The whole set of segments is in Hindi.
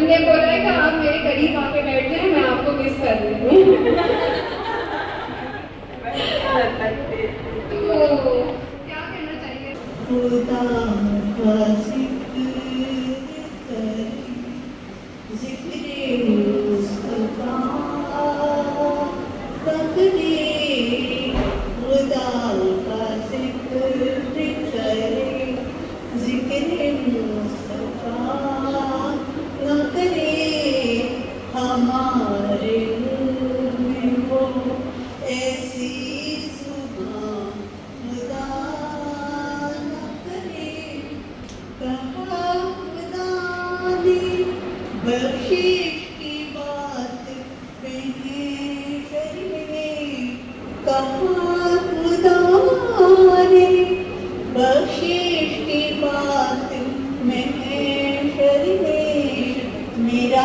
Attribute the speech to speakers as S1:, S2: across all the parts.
S1: हमने बोला है कि आप मेरे करीब आके बैठ जाएं, मैं आपको किस कर रही हूँ। तो क्या कहना चाहिए?
S2: हमारे मुँह में वो ऐसी जुबान खुदा न करे, कहा खुदा ने बख्शिश की बात महशर में, कहा खुदा ने बख्शिश की बात महशर में, मेरा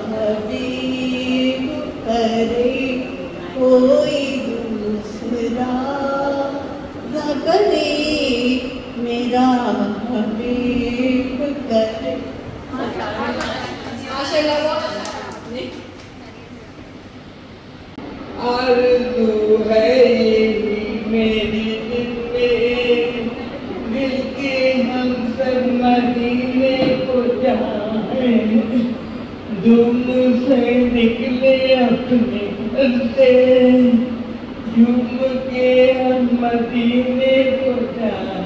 S2: हबीब करे कोई दूसरा न करे, मेरा हबीब करे।
S1: माशाल्लाह।
S2: आरज़ू है मेरी दिल में, दिल के हम सब मदीने को जाएं, धूम से निकले अपने घर से, झूम के हम मदीने को जाएं,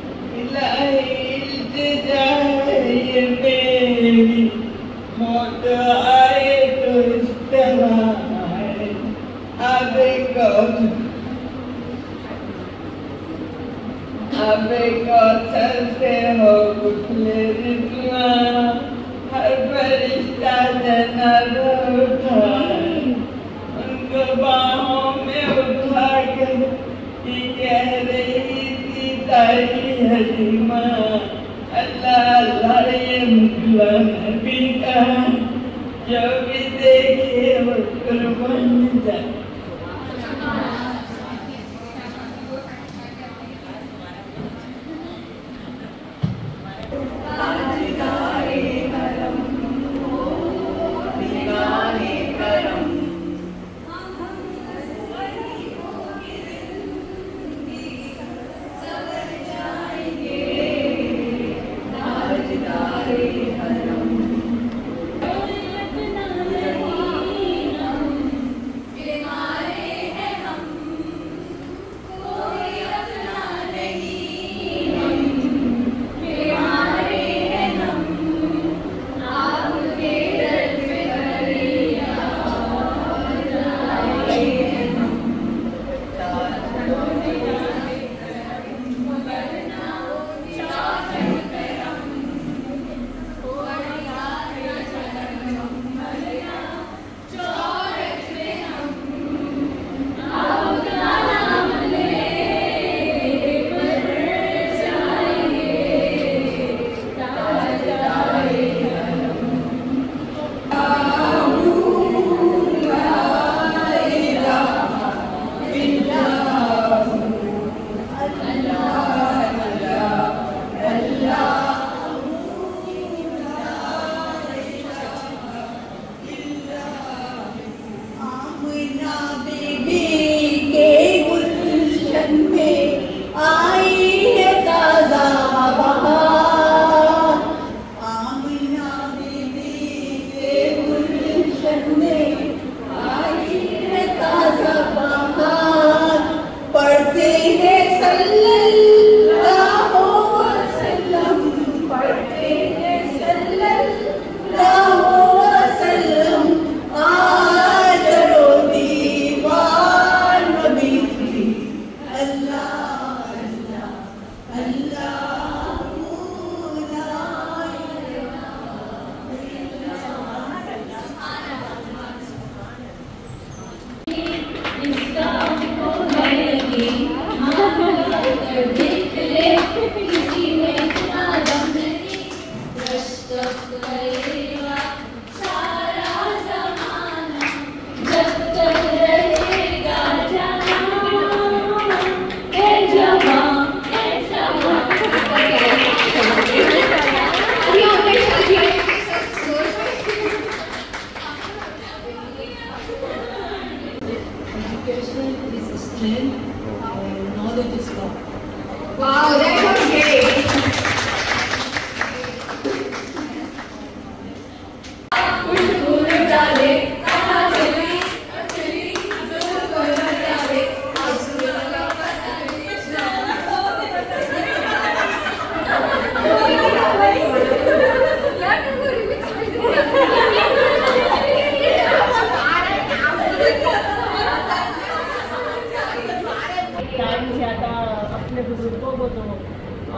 S2: इल्तिजा है ये मेरी, मौत आए तो इस तरह आए, आबे कौसर से हो गुफले रिज़्वा, हर फरिश्ता जन्नत उठाए, उनको बाहों में उठा कर ये कह रही थी ताई हलीमा, अल्लाह अल्लाह ये मुखला नबी का, जो भी देखे वो कुर्बान जाए।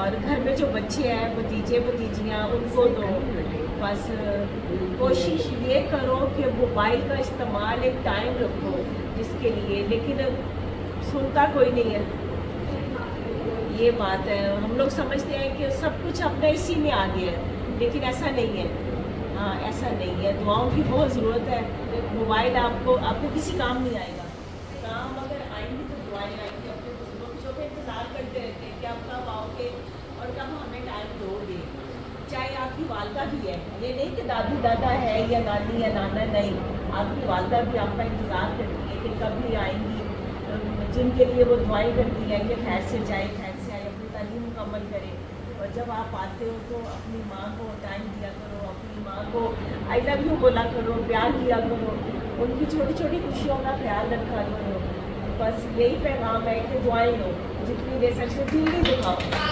S3: और घर में जो बच्चे हैं, भतीजे भतीजियाँ, उनको दो। बस कोशिश ये करो कि मोबाइल का इस्तेमाल एक टाइम रखो जिसके लिए, लेकिन सुनता कोई नहीं है। ये बात है, हम लोग समझते हैं कि सब कुछ अपने इसी में आ गया है, लेकिन ऐसा नहीं है। हाँ, ऐसा नहीं है। दुआओं की बहुत ज़रूरत है। मोबाइल आपको किसी काम नहीं आएगा। काम अगर आएंगी तो दुआएं आएंगी। अपने बुजुर्गों की जो भी इंतज़ार करते रहते हैं कि आप कब आओगे और कब हमें टाइम दोगे। चाहे आपकी वालदा भी है, ये नहीं कि दादी दादा है या नानी या नाना, नहीं, आपकी वालदा भी आपका इंतज़ार करती है कि कब भी आएंगी, जिनके लिए वो दुआएं करती हैं कि खैर से जाए, खैर से आए, अपनी तालीम मुकम्मल करे। और जब आप आते हो तो अपनी माँ को टाइम दिया करो, अपनी माँ को आई लव यू बोला करो, प्यार किया करो, उनकी छोटी छोटी खुशियों का ख्याल रखा करो। बस यही पैगाम है कि दुआएं लो, जितनी दे सकते दिल नहीं दिखाओ।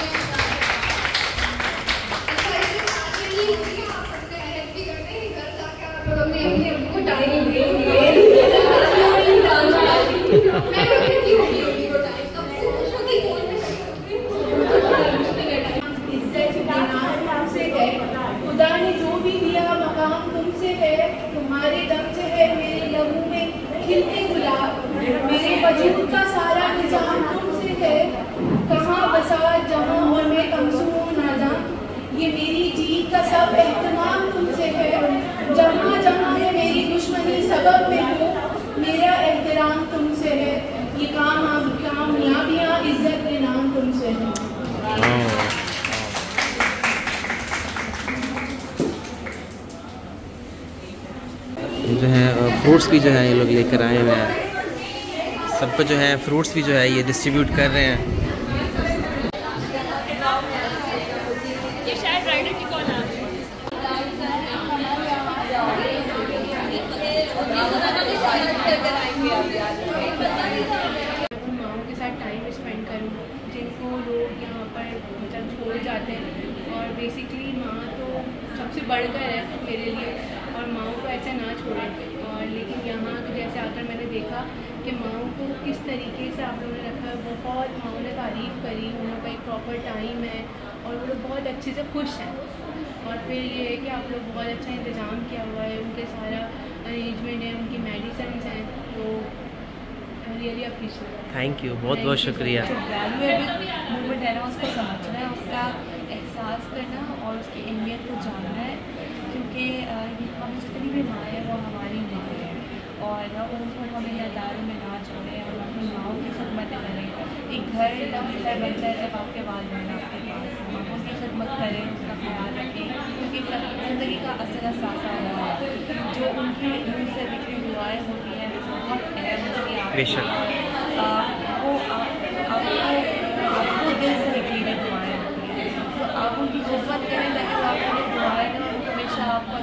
S1: खुदा ने जो भी दिया मकाम तुमसे है, तुम्हारे दम से है मेरे लहू में खिलते गुलाब, मेरे वजूद का सारा निजाम तुमसे है, कहाँ बसा जहाँ और मैं कमजोर ना जाऊं, ये मेरी जीत का सब एहतमाम तुमसे है, जहाँ जहाँ है मेरी दुश्मनी सबब में हो, मेरा एहतराम तुमसे है, ये कामयाबियाँ इज्जत के नाम तुमसे है।
S4: जो है फ्रूट्स भी जो है ये लोग लेकर आए हुए हैं। सबको जो है फ्रूट्स भी जो है ये डिस्ट्रीब्यूट कर रहे हैं।
S3: ये शायद राइडर की कॉल आ रही है।
S5: माओं के साथ टाइम स्पेंड करूँ, जिनको लोग यहाँ पर मतलब छोड़ जाते हैं, और बेसिकली माँ तो सबसे बढ़कर है मेरे लिए, और माओं को ऐसे ना छोड़ें। और लेकिन यहाँ जैसे आकर मैंने देखा कि माओं को किस तरीके से आप लोगों ने रखा है, बहुत माओं ने तारीफ़ करी, उन लोगों का एक प्रॉपर टाइम है और वो लोग बहुत अच्छे से खुश हैं। और फिर ये है कि आप लोग बहुत अच्छा इंतज़ाम किया हुआ है, उनके सारा अरेंजमेंट है, उनकी मेडिसिन हैं, तो रियली अप्रिशिएट।
S4: थैंक यू, बहुत बहुत शुक्रिया।
S6: जो वैल्यूएबल मूवमेंट है ना, उसको समझना है, उसका एहसास करना और उसकी अहमियत को जानना है, क्योंकि ये हमें जितनी भी माँ है वो हमारी माँ है, और उनको हमें अदारों में ना छोड़ें और अपनी माँओं की खिदमत करें। एक घर तब घर बनता है जब आपके वालिदैन आपके पास हैं, उसकी खिदमत करें, उसका ख्याल रखें, क्योंकि ज़िंदगी का असर सासा रहा है। जो उनकी मुँह से निकली दुआएँ होती हैं बहुत अहम होती है,
S4: बेशक
S6: वो आपको दिल से निकली हुई दुआएँ होती हैं, तो आप उनकी खिदमत करें ताकि वो आपको दुआएँ हमेशा आपको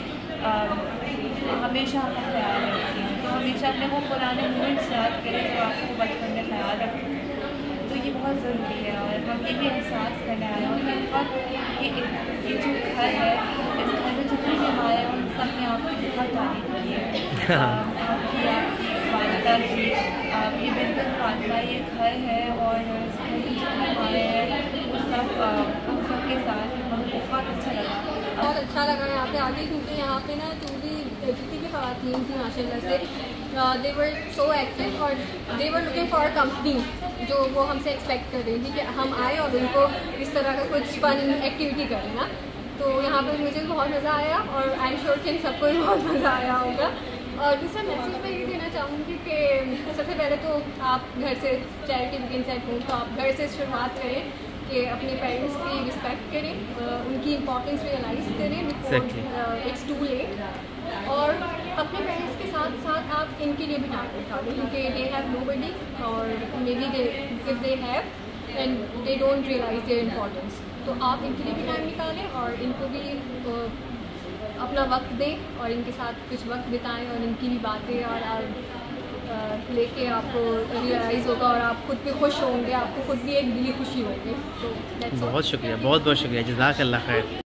S6: हमेशा आपका ख्याल रखें। तो हमेशा अपने वो पुराने मोमेंट्स याद करें जब आपको बचपन में ख्याल रखें, तो ये बहुत ज़रूरी है। और हम ये भी एहसास करने आए हैं कि वक्त ये जो घर है, इस घर में जितनी भी माँ है उन सब ने आपकी बहुत तारीफ़ की है। आपकी वालिदा की, आपकी बिल्कुल फातिमा, ये घर है और इस घर में जितनी माएँ हैं वो सब हम सबके साथ हमें बहुत अच्छा लगा।
S7: बहुत अच्छा लगा यहाँ पे आके, क्योंकि यहाँ पे ना जितनी भी ख़वातीन थी माशाल्लाह से, दे वर सो एक्टिव और they were looking for company, जो वो हमसे एक्सपेक्ट कर रही थी कि हम आए और उनको इस तरह का कुछ फन एक्टिविटी करें ना। तो यहाँ पे मुझे बहुत मज़ा आया और आई एम श्योर कि इन सबको भी बहुत मज़ा आया होगा। और दूसरा मैसेज मैं ये देना चाहूँगी कि सबसे पहले तो आप घर से, चैरिटी बिगिंस एट होम, तो आप घर से शुरुआत करें कि अपने पेरेंट्स की रिस्पेक्ट करें, उनकी इम्पोर्टेंस रियलाइज़ करें बिफोर इट्स टू लेट, और अपने पेरेंट्स के साथ साथ आप इनके लिए भी टाइम निकालें, क्योंकि दे हैव नोबडी, और maybe they if they have and they don't realise their importance, तो आप इनके लिए भी टाइम निकालें और इनको भी अपना वक्त दें और इनके साथ कुछ वक्त बिताएं और इनकी भी बातें और लेके आपको रियलाइज़ होगा और आप खुद भी खुश होंगे, आपको खुद भी एक दिली खुशी होगी। तो
S4: बहुत शुक्रिया, बहुत बहुत शुक्रिया, जज़ाकल्लाह खैर।